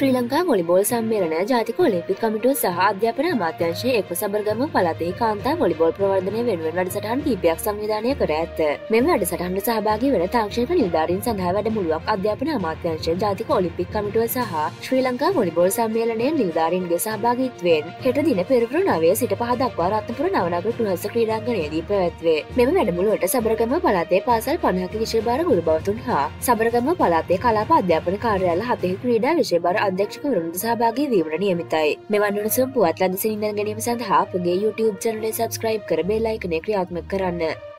ශ්‍රී Lanka volleyball සම්මේලනය ජාතික Olympic කමිටුව සහ අධ්‍යාපන අමාත්‍යාංශයේ එක්ව සබරගම පළාතෙහි කාන්තා වොලිබෝල් ප්‍රවර්ධනය වෙනුවෙන් වැඩසටහන් කිහිපයක් සංවිධානය කර ඇත. මෙම වැඩසටහනට සහභාගී වන තාක්ෂණික නිලධාරීන් සඳහා වැඩමුළුවක් අධ්‍යාපන අමාත්‍යාංශය ජාතික ඔලිම්පික් කමිටුව සහ ශ්‍රී ලංකා වොලිබෝල් සම්මේලනයේ නිලධාරීන්ගේ සහභාගීත්වයෙන් හෙට දින පෙරවරු 9 සිට 5 දක්වා රත්නපුර නවනගර ගෘහස්ථ ක්‍රීඩාංගණයේදී පැවැත්වේ. මෙම වැඩමුළුවට සබරගම පළාතේ පාසල් 50ක විෂයභාර ගුරුබවතුන් හා සබරගම පළාතේ කලාප අධ්‍යාපන කාර්යාල 7 ක්‍රීඩා විෂයභාර අධ්‍යක්ෂකවරුන්ද සහභාගී වීමට නියමිතයි. මෙවන් උණුසුම් පුවත් ලද සිනින්දන් ගැනීම සඳහා අපගේ YouTube channel එක subscribe කර bell icon එක ක්‍රියාත්මක කරන්න.